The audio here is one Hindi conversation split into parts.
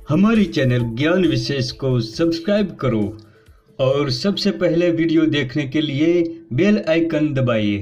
हमारी चैनल ज्ञान विशेष को सब्सक्राइब करो और सबसे पहले वीडियो देखने के लिए बेल आइकन दबाइए।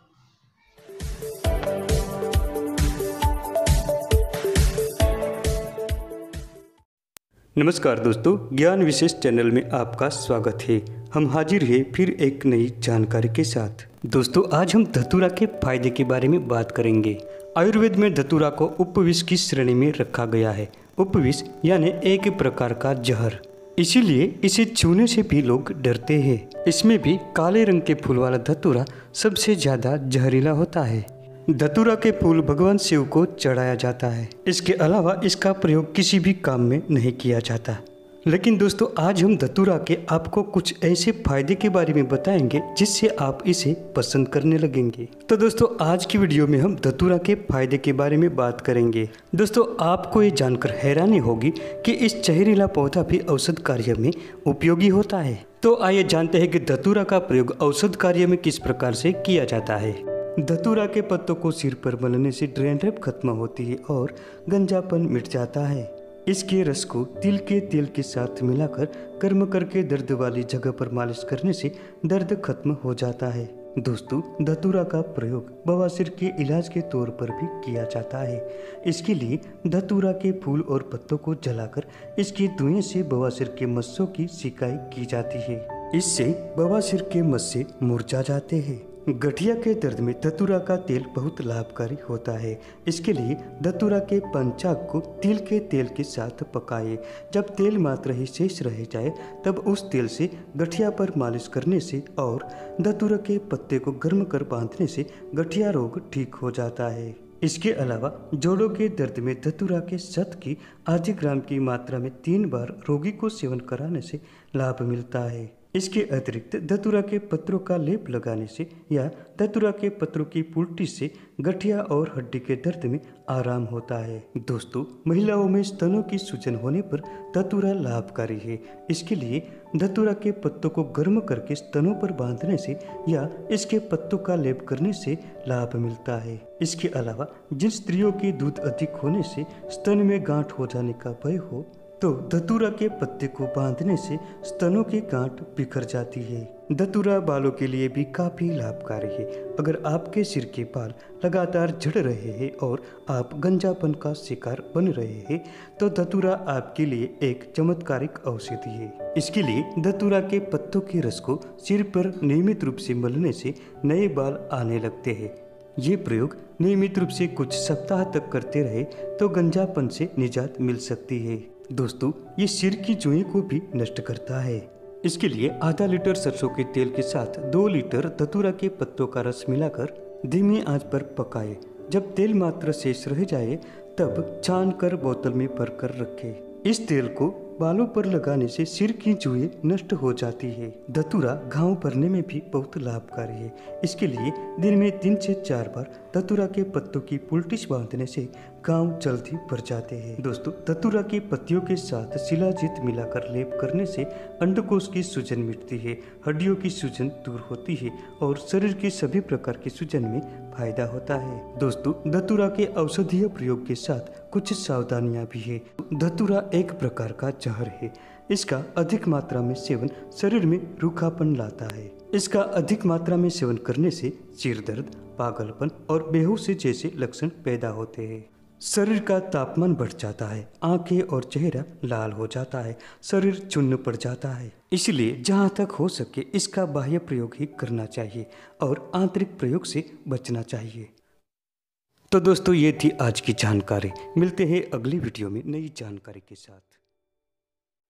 नमस्कार दोस्तों, ज्ञान विशेष चैनल में आपका स्वागत है। हम हाजिर हैं फिर एक नई जानकारी के साथ। दोस्तों, आज हम धतूरा के फायदे के बारे में बात करेंगे। आयुर्वेद में धतूरा को उपविष की श्रेणी में रखा गया है। उपविष यानी एक प्रकार का जहर, इसीलिए इसे छूने से भी लोग डरते हैं। इसमें भी काले रंग के फूल वाला धतूरा सबसे ज्यादा जहरीला होता है। धतूरा के फूल भगवान शिव को चढ़ाया जाता है। इसके अलावा इसका प्रयोग किसी भी काम में नहीं किया जाता। लेकिन दोस्तों, आज हम धतूरा के आपको कुछ ऐसे फायदे के बारे में बताएंगे जिससे आप इसे पसंद करने लगेंगे। तो दोस्तों, आज की वीडियो में हम धतूरा के फायदे के बारे में बात करेंगे। दोस्तों, आपको ये जानकर हैरानी होगी कि इस जहरीला पौधा भी औषध कार्य में उपयोगी होता है। तो आइए जानते हैं कि धतूरा का प्रयोग औषध कार्य में किस प्रकार से किया जाता है। धतूरा के पत्तों को सिर पर मलने से डैंड्रफ खत्म होती है और गंजापन मिट जाता है। इसके रस को तिल के तेल के साथ मिलाकर गर्म करके दर्द वाली जगह पर मालिश करने से दर्द खत्म हो जाता है। दोस्तों, धतूरा का प्रयोग बवासीर के इलाज के तौर पर भी किया जाता है। इसके लिए धतूरा के फूल और पत्तों को जलाकर इसके धुएं से बवासीर के मस्सों की सिकाई की जाती है। इससे बवासीर के मस्से मुरझा जाते हैं। गठिया के दर्द में धतूरा का तेल बहुत लाभकारी होता है। इसके लिए धतूरा के पंचांग को तिल के तेल के साथ पकाए। जब तेल मात्र ही शेष रह जाए तब उस तेल से गठिया पर मालिश करने से और धतूरा के पत्ते को गर्म कर बांधने से गठिया रोग ठीक हो जाता है। इसके अलावा जोड़ों के दर्द में धतूरा के शत की आधे ग्राम की मात्रा में 3 बार रोगी को सेवन कराने से लाभ मिलता है। इसके अतिरिक्त धतूरा के पत्रों का लेप लगाने से या धतूरा के पत्रों की पुल्टी से गठिया और हड्डी के दर्द में आराम होता है। दोस्तों, महिलाओं में स्तनों की सूजन होने पर धतूरा लाभकारी है। इसके लिए धतूरा के पत्तों को गर्म करके स्तनों पर बांधने से या इसके पत्तों का लेप करने से लाभ मिलता है। इसके अलावा जिन स्त्रियों की दूध अधिक होने से स्तन में गांठ हो जाने का भय हो तो धतूरा के पत्ते को बांधने से स्तनों की गांठ बिखर जाती है। धतूरा बालों के लिए भी काफी लाभकारी है। अगर आपके सिर के बाल लगातार झड़ रहे हैं और आप गंजापन का शिकार बन रहे हैं तो धतूरा आपके लिए एक चमत्कारिक औषधि है। इसके लिए धतूरा के पत्तों के रस को सिर पर नियमित रूप से मलने से नए बाल आने लगते हैं। ये प्रयोग नियमित रूप से कुछ सप्ताह तक करते रहे तो गंजापन से निजात मिल सकती है। दोस्तों, ये सिर की जुएं को भी नष्ट करता है। इसके लिए आधा लीटर सरसों के तेल के साथ 2 लीटर धतूरा के पत्तों का रस मिलाकर धीमी आंच पर पकाए। जब तेल मात्र शेष रह जाए तब छान कर बोतल में भरकर रखें। इस तेल को बालों पर लगाने से सिर की जुएं नष्ट हो जाती है। धतूरा घाव भरने में भी बहुत लाभकारी है। इसके लिए दिन में 3 से 4 बार धतूरा के पत्तों की पुल्टिस बांधने से घाव जल्दी भर जाते हैं। दोस्तों, धतूरा की पत्तियों के साथ शिलाजीत मिलाकर लेप करने से अंडकोश की सूजन मिटती है, हड्डियों की सूजन दूर होती है और शरीर के सभी प्रकार की सूजन में फायदा होता है। दोस्तों, धतूरा के औषधीय प्रयोग के साथ कुछ सावधानियां भी है। धतूरा एक प्रकार का जहर है। इसका अधिक मात्रा में सेवन शरीर में रूखापन लाता है। इसका अधिक मात्रा में सेवन करने से सिर दर्द, पागलपन और बेहोशी जैसे लक्षण पैदा होते हैं। शरीर का तापमान बढ़ जाता है, आंखें और चेहरा लाल हो जाता है, शरीर चुन्न पड़ जाता है। इसलिए जहां तक हो सके इसका बाह्य प्रयोग ही करना चाहिए और आंतरिक प्रयोग से बचना चाहिए। तो दोस्तों, ये थी आज की जानकारी। मिलते हैं अगली वीडियो में नई जानकारी के साथ।